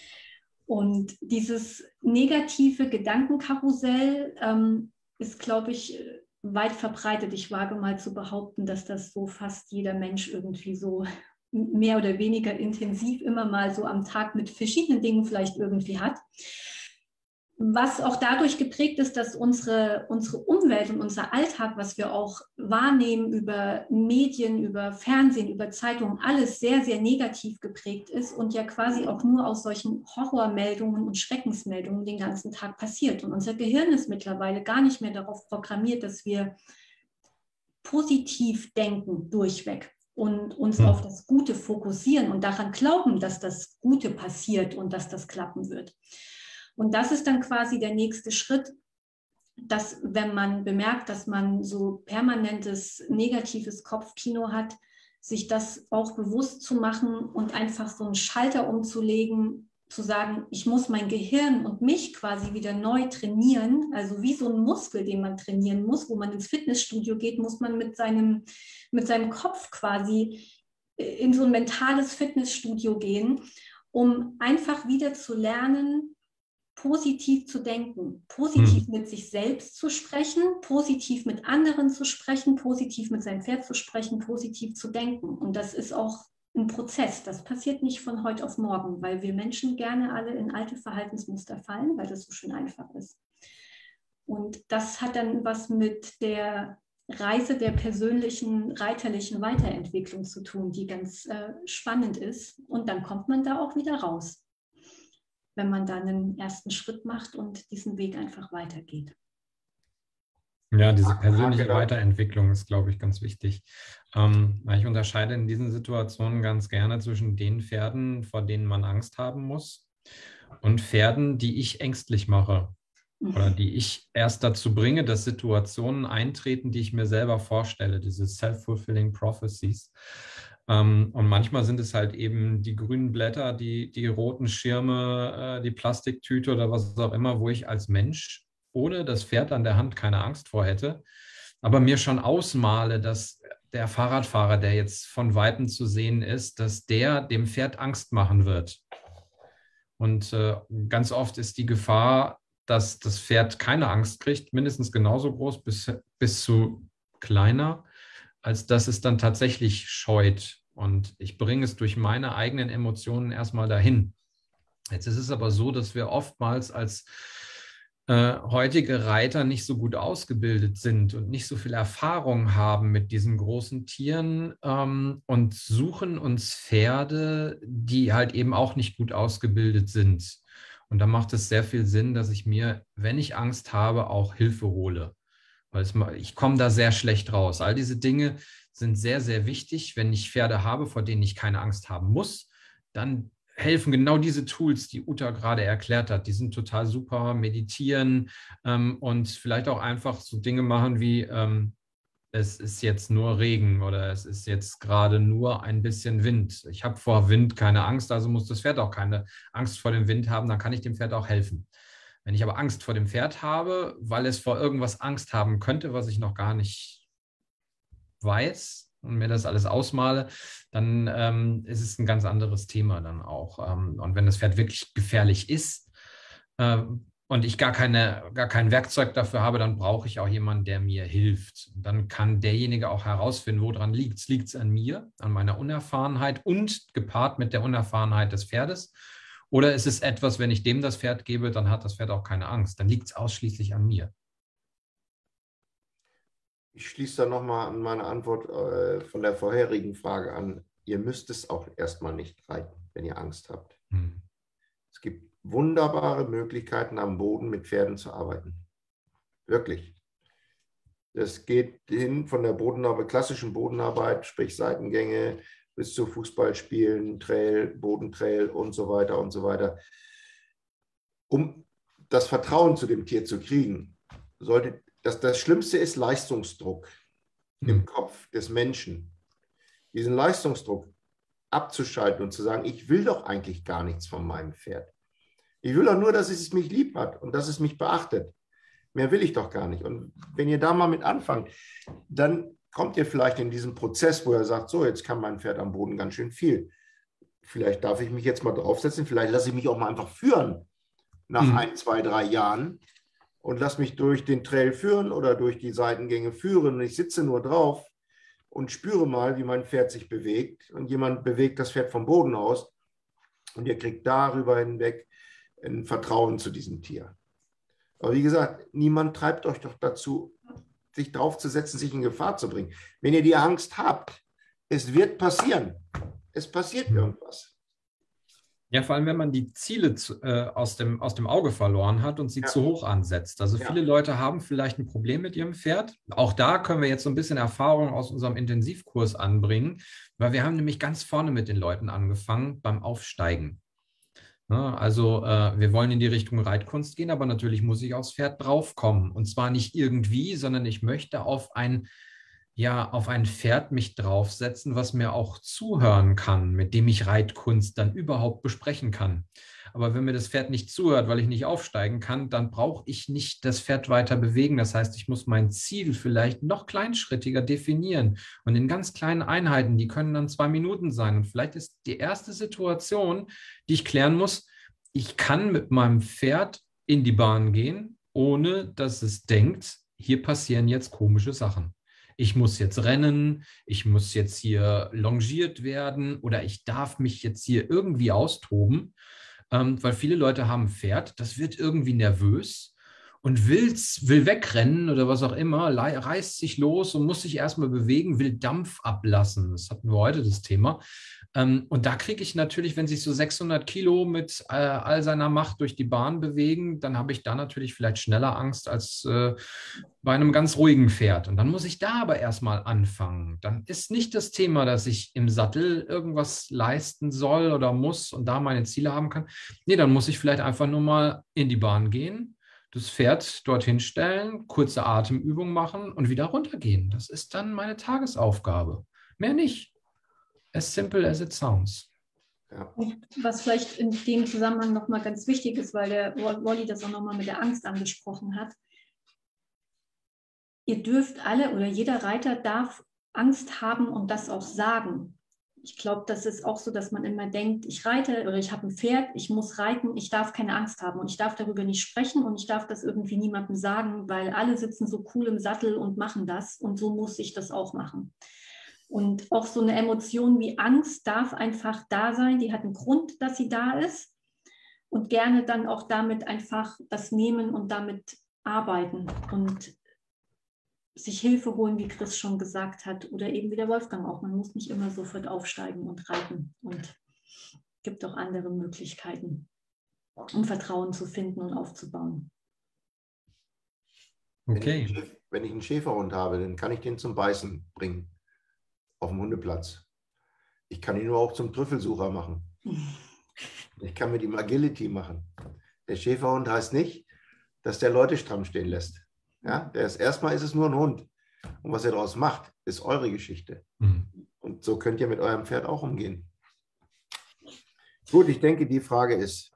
Und dieses negative Gedankenkarussell ähm, ist, glaube ich, weit verbreitet. Ich wage mal zu behaupten, dass das so fast jeder Mensch irgendwie so mehr oder weniger intensiv immer mal so am Tag mit verschiedenen Dingen vielleicht irgendwie hat. Was auch dadurch geprägt ist, dass unsere, unsere Umwelt und unser Alltag, was wir auch wahrnehmen über Medien, über Fernsehen, über Zeitungen, alles sehr, sehr negativ geprägt ist und ja quasi auch nur aus solchen Horrormeldungen und Schreckensmeldungen den ganzen Tag passiert. Und unser Gehirn ist mittlerweile gar nicht mehr darauf programmiert, dass wir positiv denken durchweg und uns hm. auf das Gute fokussieren und daran glauben, dass das Gute passiert und dass das klappen wird. Und das ist dann quasi der nächste Schritt, dass wenn man bemerkt, dass man so permanentes negatives Kopfkino hat, sich das auch bewusst zu machen und einfach so einen Schalter umzulegen, zu sagen, ich muss mein Gehirn und mich quasi wieder neu trainieren, also wie so ein Muskel, den man trainieren muss, wo man ins Fitnessstudio geht, muss man mit seinem, mit seinem Kopf quasi in so ein mentales Fitnessstudio gehen, um einfach wieder zu lernen, positiv zu denken, positiv hm. mit sich selbst zu sprechen, positiv mit anderen zu sprechen, positiv mit seinem Pferd zu sprechen, positiv zu denken. Und das ist auch ein Prozess. Das passiert nicht von heute auf morgen, weil wir Menschen gerne alle in alte Verhaltensmuster fallen, weil das so schön einfach ist. Und das hat dann was mit der Reise der persönlichen, reiterlichen Weiterentwicklung zu tun, die ganz äh, spannend ist. Und dann kommt man da auch wieder raus, wenn man dann einen ersten Schritt macht und diesen Weg einfach weitergeht. Ja, diese persönliche Weiterentwicklung ist, glaube ich, ganz wichtig. Ähm, ich unterscheide in diesen Situationen ganz gerne zwischen den Pferden, vor denen man Angst haben muss, und Pferden, die ich ängstlich mache oder die ich erst dazu bringe, dass Situationen eintreten, die ich mir selber vorstelle, diese self-fulfilling prophecies. Ähm, und manchmal sind es halt eben die grünen Blätter, die, die roten Schirme, äh, die Plastiktüte oder was auch immer, wo ich als Mensch ohne das Pferd an der Hand keine Angst vor hätte, aber mir schon ausmale, dass der Fahrradfahrer, der jetzt von Weitem zu sehen ist, dass der dem Pferd Angst machen wird. Und äh, ganz oft ist die Gefahr, dass das Pferd keine Angst kriegt, mindestens genauso groß bis, bis zu kleiner, als dass es dann tatsächlich scheut. Und ich bringe es durch meine eigenen Emotionen erstmal dahin. Jetzt ist es aber so, dass wir oftmals als Äh, heutige Reiter nicht so gut ausgebildet sind und nicht so viel Erfahrung haben mit diesen großen Tieren ähm, und suchen uns Pferde, die halt eben auch nicht gut ausgebildet sind. Und da macht es sehr viel Sinn, dass ich mir, wenn ich Angst habe, auch Hilfe hole. Weil es, ich komme da sehr schlecht raus. All diese Dinge sind sehr, sehr wichtig. Wenn ich Pferde habe, vor denen ich keine Angst haben muss, dann helfen genau diese Tools, die Uta gerade erklärt hat. Die sind total super, meditieren ähm, und vielleicht auch einfach so Dinge machen wie, ähm, es ist jetzt nur Regen oder es ist jetzt gerade nur ein bisschen Wind. Ich habe vor Wind keine Angst, also muss das Pferd auch keine Angst vor dem Wind haben, dann kann ich dem Pferd auch helfen. Wenn ich aber Angst vor dem Pferd habe, weil es vor irgendwas Angst haben könnte, was ich noch gar nicht weiß, und mir das alles ausmale, dann ähm, ist es ein ganz anderes Thema dann auch. Ähm, und wenn das Pferd wirklich gefährlich ist äh, und ich gar, keine, gar kein Werkzeug dafür habe, dann brauche ich auch jemanden, der mir hilft. Und dann kann derjenige auch herausfinden, woran liegt es. Liegt es an mir, an meiner Unerfahrenheit und gepaart mit der Unerfahrenheit des Pferdes? Oder ist es etwas, wenn ich dem das Pferd gebe, dann hat das Pferd auch keine Angst. Dann liegt es ausschließlich an mir. Ich schließe da nochmal an meine Antwort äh, von der vorherigen Frage an. Ihr müsst es auch erstmal nicht reiten, wenn ihr Angst habt. Hm. Es gibt wunderbare Möglichkeiten, am Boden mit Pferden zu arbeiten. Wirklich. Das geht hin von der Bodenarbeit, klassischen Bodenarbeit, sprich Seitengänge, bis zu Fußballspielen, Trail, Bodentrail und so weiter und so weiter. Um das Vertrauen zu dem Tier zu kriegen, sollte Das, das Schlimmste ist Leistungsdruck im mhm. Kopf des Menschen. Diesen Leistungsdruck abzuschalten und zu sagen, ich will doch eigentlich gar nichts von meinem Pferd. Ich will doch nur, dass es mich lieb hat und dass es mich beachtet. Mehr will ich doch gar nicht. Und wenn ihr da mal mit anfangt, dann kommt ihr vielleicht in diesen Prozess, wo er sagt, so, jetzt kann mein Pferd am Boden ganz schön viel. Vielleicht darf ich mich jetzt mal draufsetzen, vielleicht lasse ich mich auch mal einfach führen nach mhm. ein, zwei, drei Jahren. Und lass mich durch den Trail führen oder durch die Seitengänge führen. Und ich sitze nur drauf und spüre mal, wie mein Pferd sich bewegt. Und jemand bewegt das Pferd vom Boden aus. Und ihr kriegt darüber hinweg ein Vertrauen zu diesem Tier. Aber wie gesagt, niemand treibt euch doch dazu, sich draufzusetzen, sich in Gefahr zu bringen. Wenn ihr die Angst habt, es wird passieren. Es passiert irgendwas. Ja, vor allem, wenn man die Ziele zu, äh, aus, dem, aus dem Auge verloren hat und sie ja. zu hoch ansetzt. Also viele ja. Leute haben vielleicht ein Problem mit ihrem Pferd. Auch da können wir jetzt so ein bisschen Erfahrung aus unserem Intensivkurs anbringen, weil wir haben nämlich ganz vorne mit den Leuten angefangen beim Aufsteigen. Ja, also äh, wir wollen in die Richtung Reitkunst gehen, aber natürlich muss ich aufs Pferd draufkommen. Und zwar nicht irgendwie, sondern ich möchte auf ein ja, auf ein Pferd mich draufsetzen, was mir auch zuhören kann, mit dem ich Reitkunst dann überhaupt besprechen kann. Aber wenn mir das Pferd nicht zuhört, weil ich nicht aufsteigen kann, dann brauche ich nicht das Pferd weiter bewegen. Das heißt, ich muss mein Ziel vielleicht noch kleinschrittiger definieren und in ganz kleinen Einheiten, die können dann zwei Minuten sein. Und vielleicht ist die erste Situation, die ich klären muss, ich kann mit meinem Pferd in die Bahn gehen, ohne dass es denkt, hier passieren jetzt komische Sachen. ich muss jetzt rennen, ich muss jetzt hier longiert werden oder ich darf mich jetzt hier irgendwie austoben, ähm, weil viele Leute haben ein Pferd, das wird irgendwie nervös und will's, will wegrennen oder was auch immer, reißt sich los und muss sich erstmal bewegen, will Dampf ablassen. Das hatten wir heute das Thema. Ähm, und da kriege ich natürlich, wenn sich so sechshundert Kilo mit äh, all seiner Macht durch die Bahn bewegen, dann habe ich da natürlich vielleicht schneller Angst als äh, bei einem ganz ruhigen Pferd. Und dann muss ich da aber erstmal anfangen. Dann ist nicht das Thema, dass ich im Sattel irgendwas leisten soll oder muss und da meine Ziele haben kann. Nee, dann muss ich vielleicht einfach nur mal in die Bahn gehen, das Pferd dorthin stellen, kurze Atemübung machen und wieder runtergehen. Das ist dann meine Tagesaufgabe. Mehr nicht. As simple as it sounds. Ja. Und was vielleicht in dem Zusammenhang nochmal ganz wichtig ist, weil der Wolli das auch nochmal mit der Angst angesprochen hat. Ihr dürft alle oder jeder Reiter darf Angst haben und das auch sagen. Ich glaube, das ist auch so, dass man immer denkt, ich reite oder ich habe ein Pferd, ich muss reiten, ich darf keine Angst haben und ich darf darüber nicht sprechen und ich darf das irgendwie niemandem sagen, weil alle sitzen so cool im Sattel und machen das und so muss ich das auch machen. Und auch so eine Emotion wie Angst darf einfach da sein, die hat einen Grund, dass sie da ist und gerne dann auch damit einfach das nehmen und damit arbeiten und sich Hilfe holen, wie Chris schon gesagt hat, oder eben wie der Wolfgang auch. Man muss nicht immer sofort aufsteigen und reiten und gibt auch andere Möglichkeiten, um Vertrauen zu finden und aufzubauen. Okay. Wenn ich, wenn ich einen Schäferhund habe, dann kann ich den zum Beißen bringen auf dem Hundeplatz. Ich kann ihn nur auch zum Trüffelsucher machen. Ich kann mit ihm Agility machen. Der Schäferhund heißt nicht, dass der Leute stramm stehen lässt. Ja, der ist, erstmal ist es nur ein Hund. Und was er daraus macht, ist eure Geschichte. Mhm. Und so könnt ihr mit eurem Pferd auch umgehen. Gut, ich denke, die Frage ist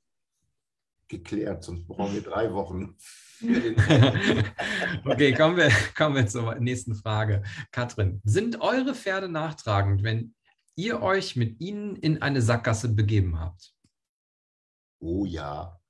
geklärt, sonst brauchen wir drei Wochen. Für den Okay, kommen wir, kommen wir zur nächsten Frage. Katrin, sind eure Pferde nachtragend, wenn ihr euch mit ihnen in eine Sackgasse begeben habt? Oh ja.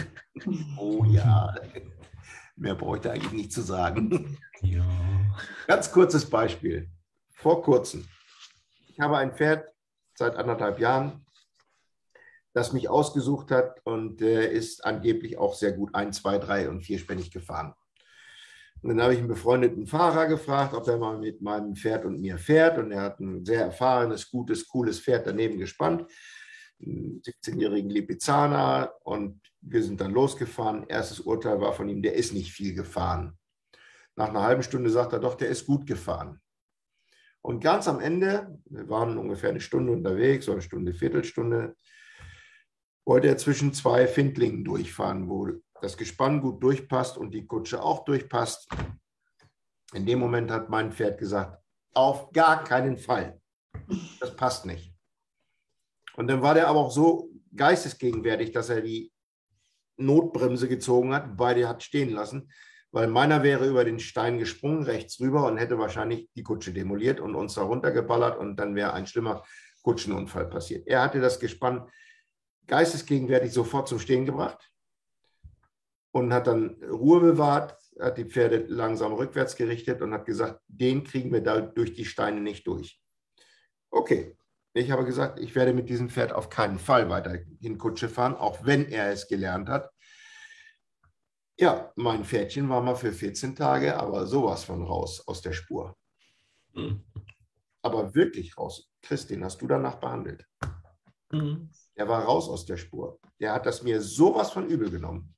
Oh ja. Mehr brauche ich da eigentlich nicht zu sagen. Ja. Ganz kurzes Beispiel. Vor kurzem. Ich habe ein Pferd seit anderthalb Jahren, das mich ausgesucht hat und äh, ist angeblich auch sehr gut ein, zwei, drei und vierspännig gefahren. Und dann habe ich einen befreundeten Fahrer gefragt, ob er mal mit meinem Pferd und mir fährt. Und er hat ein sehr erfahrenes, gutes, cooles Pferd daneben gespannt. Einen siebzehnjährigen Lipizzaner, und wir sind dann losgefahren. Erstes Urteil war von ihm, der ist nicht viel gefahren. Nach einer halben Stunde sagt er, doch, der ist gut gefahren. Und ganz am Ende, wir waren ungefähr eine Stunde unterwegs, so eine Stunde, Viertelstunde, wollte er zwischen zwei Findlingen durchfahren, wo das Gespann gut durchpasst und die Kutsche auch durchpasst. In dem Moment hat mein Pferd gesagt, auf gar keinen Fall. Das passt nicht. Und dann war der aber auch so geistesgegenwärtig, dass er die Notbremse gezogen hat, beide hat stehen lassen, weil meiner wäre über den Stein gesprungen, rechts rüber, und hätte wahrscheinlich die Kutsche demoliert und uns da runtergeballert, und dann wäre ein schlimmer Kutschenunfall passiert. Er hatte das Gespann geistesgegenwärtig sofort zum Stehen gebracht und hat dann Ruhe bewahrt, hat die Pferde langsam rückwärts gerichtet und hat gesagt, den kriegen wir da durch die Steine nicht durch. Okay. Ich habe gesagt, ich werde mit diesem Pferd auf keinen Fall weiter in Kutsche fahren, auch wenn er es gelernt hat. Ja, mein Pferdchen war mal für vierzehn Tage, aber sowas von raus aus der Spur. Mhm. Aber wirklich raus. Christin, hast du danach behandelt? Mhm. Er war raus aus der Spur. Der hat das mir sowas von übel genommen.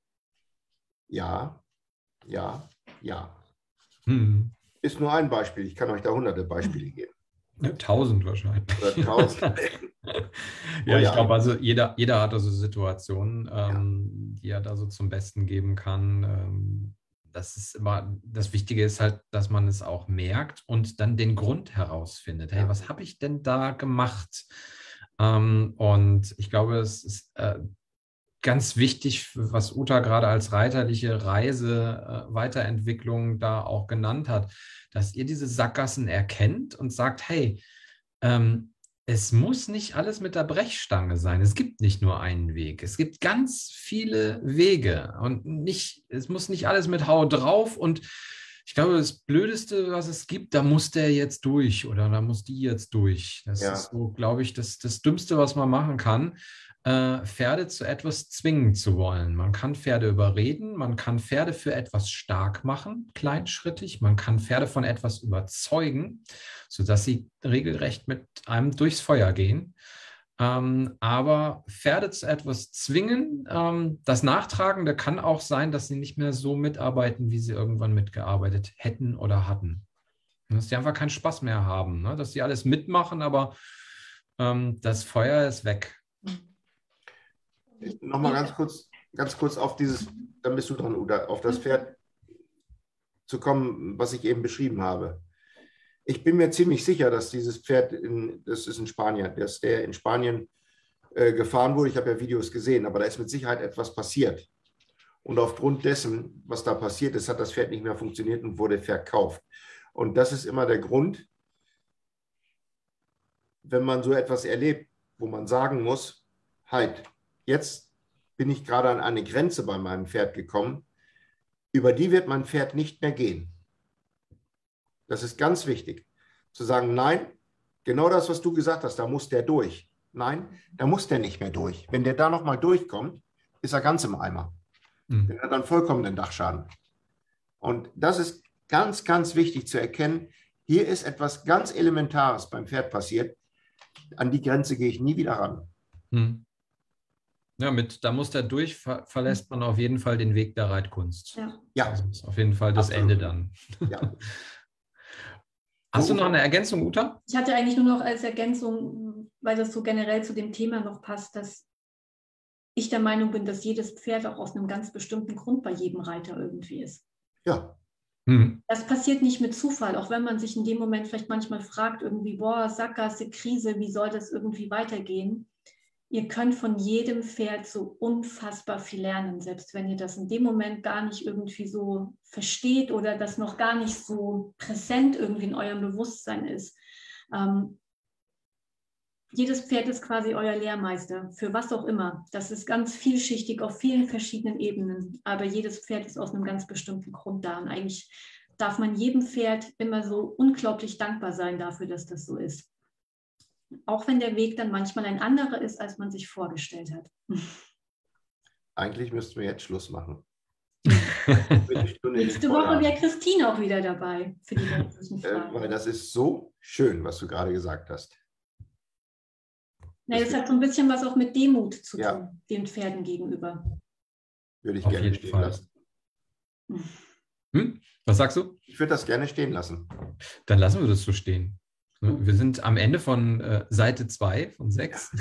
Ja, ja, ja. Mhm. Ist nur ein Beispiel. Ich kann euch da hunderte Beispiele geben. Ja, tausend wahrscheinlich. Oder tausend. Ja, ich glaube, also jeder, jeder hat also Situationen, ähm, ja. die er da so zum Besten geben kann. Ähm, das ist immer, das Wichtige ist halt, dass man es auch merkt und dann den Grund herausfindet. Hey, ja. Was habe ich denn da gemacht? Ähm, und ich glaube, es ist äh, ganz wichtig, was Uta gerade als reiterliche Reise, äh, Weiterentwicklung da auch genannt hat, dass ihr diese Sackgassen erkennt und sagt, hey, ähm, es muss nicht alles mit der Brechstange sein. Es gibt nicht nur einen Weg. Es gibt ganz viele Wege und nicht, es muss nicht alles mit Hau drauf und Ich glaube, das Blödeste, was es gibt, da muss der jetzt durch oder da muss die jetzt durch. Das Ja. ist so, glaube ich, das, das Dümmste, was man machen kann, äh, Pferde zu etwas zwingen zu wollen. Man kann Pferde überreden, man kann Pferde für etwas stark machen, kleinschrittig. Man kann Pferde von etwas überzeugen, sodass sie regelrecht mit einem durchs Feuer gehen. Ähm, aber Pferde zu etwas zwingen, ähm, das Nachtragende kann auch sein, dass sie nicht mehr so mitarbeiten, wie sie irgendwann mitgearbeitet hätten oder hatten. Dass die einfach keinen Spaß mehr haben, ne? Dass sie alles mitmachen, aber ähm, das Feuer ist weg. Nochmal ganz kurz, ganz kurz auf dieses, dann bist du dran, Uta, auf das Pferd zu kommen, was ich eben beschrieben habe. Ich bin mir ziemlich sicher, dass dieses Pferd, in, das ist in Spanien, dass der in Spanien äh, gefahren wurde. Ich habe ja Videos gesehen, aber da ist mit Sicherheit etwas passiert. Und aufgrund dessen, was da passiert ist, hat das Pferd nicht mehr funktioniert und wurde verkauft. Und das ist immer der Grund, wenn man so etwas erlebt, wo man sagen muss, halt, jetzt bin ich gerade an eine Grenze bei meinem Pferd gekommen, über die wird mein Pferd nicht mehr gehen. Das ist ganz wichtig, zu sagen, nein, genau das, was du gesagt hast, da muss der durch. Nein, da muss der nicht mehr durch. Wenn der da nochmal durchkommt, ist er ganz im Eimer. Mhm. Der hat dann vollkommen den Dachschaden. Und das ist ganz, ganz wichtig zu erkennen, hier ist etwas ganz Elementares beim Pferd passiert. An die Grenze gehe ich nie wieder ran. Mhm. Ja, mit da muss der durch, ver verlässt man auf jeden Fall den Weg der Reitkunst. Ja. Ja. Also ist auf jeden Fall das Absolut. Ende dann. Ja. Hast du noch eine Ergänzung, Uta? Ich hatte eigentlich nur noch als Ergänzung, weil das so generell zu dem Thema noch passt, dass ich der Meinung bin, dass jedes Pferd auch aus einem ganz bestimmten Grund bei jedem Reiter irgendwie ist. Ja. Mhm. Das passiert nicht mit Zufall, auch wenn man sich in dem Moment vielleicht manchmal fragt, irgendwie, boah, Sackgasse, Krise, wie soll das irgendwie weitergehen? Ihr könnt von jedem Pferd so unfassbar viel lernen, selbst wenn ihr das in dem Moment gar nicht irgendwie so versteht oder das noch gar nicht so präsent irgendwie in eurem Bewusstsein ist. Ähm, jedes Pferd ist quasi euer Lehrmeister, für was auch immer. Das ist ganz vielschichtig auf vielen verschiedenen Ebenen, aber jedes Pferd ist aus einem ganz bestimmten Grund da. Und eigentlich darf man jedem Pferd immer so unglaublich dankbar sein dafür, dass das so ist. Auch wenn der Weg dann manchmal ein anderer ist, als man sich vorgestellt hat. Eigentlich müssten wir jetzt Schluss machen. Nächste Woche wäre Christine auch wieder dabei für die restlichen Fragen. Äh, weil das ist so schön, was du gerade gesagt hast. Na, das hat so ein bisschen was auch mit Demut zu tun, Ja. den Pferden gegenüber. Würde ich Auf gerne jeden stehen Fall. lassen. Hm? Was sagst du? Ich würde das gerne stehen lassen. Dann lassen wir das so stehen. Wir sind am Ende von äh, Seite zwei von sechs.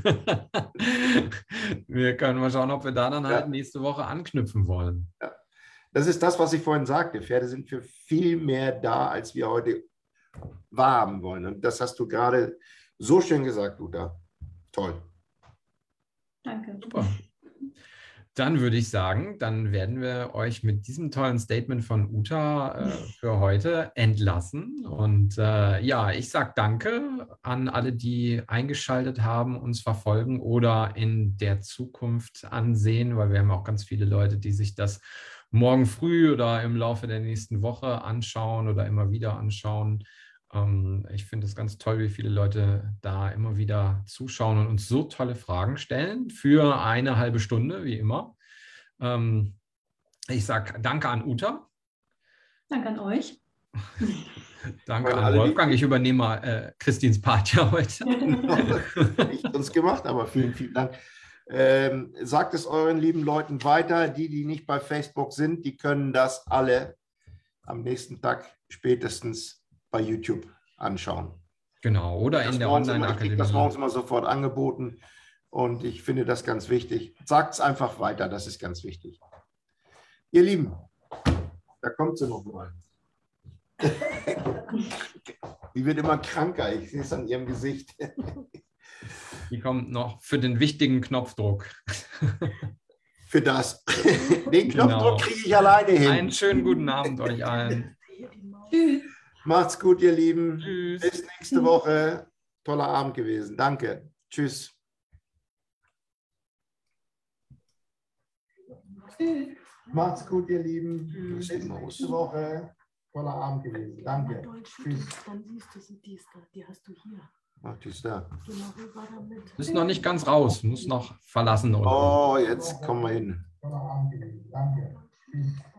Wir können mal schauen, ob wir da dann halt Ja. nächste Woche anknüpfen wollen. Ja. Das ist das, was ich vorhin sagte. Pferde sind für viel mehr da, als wir heute wahrhaben wollen. Und das hast du gerade so schön gesagt, Uta. Toll. Danke. Super. Dann würde ich sagen, dann werden wir euch mit diesem tollen Statement von Uta äh, für heute entlassen. Und äh, ja, ich sage danke an alle, die eingeschaltet haben, uns verfolgen oder in der Zukunft ansehen, weil wir haben auch ganz viele Leute, die sich das morgen früh oder im Laufe der nächsten Woche anschauen oder immer wieder anschauen. Ähm, ich finde es ganz toll, wie viele Leute da immer wieder zuschauen und uns so tolle Fragen stellen für eine halbe Stunde, wie immer. Ähm, ich sage danke an Uta. Danke an euch. Danke An an alle, die- Wolfgang. Ich übernehme mal äh, Christins Part ja heute. Nicht uns gemacht, aber vielen, vielen Dank. Ähm, sagt es euren lieben Leuten weiter. Die, die nicht bei Facebook sind, die können das alle am nächsten Tag spätestens bei YouTube anschauen. Genau, oder Das in der morgens immer- Ich kriege Online-Akademie. das morgens immer sofort angeboten und ich finde das ganz wichtig. Sagt es einfach weiter, das ist ganz wichtig. Ihr Lieben, da kommt sie nochmal. Die wird immer kranker, ich sehe es an ihrem Gesicht. Die kommt noch für den wichtigen Knopfdruck. Für das. Den Knopfdruck Genau. kriege ich alleine hin. Einen schönen guten Abend euch allen. Tschüss. Macht's gut, ihr Lieben. Tschüss. Bis nächste Woche. Toller Abend gewesen. Danke. Tschüss. Macht's gut, ihr Lieben. Bis nächste Woche. Toller Abend gewesen. Danke. Wenn man schüttelst, dann siehst du sie, die ist da, die hast du hier. Ach, die ist da. Genau, wie war damit? Ist noch nicht ganz raus, muss noch verlassen. Unten. Oh, jetzt kommen wir hin. Toller Abend gewesen. Danke. Tschüss.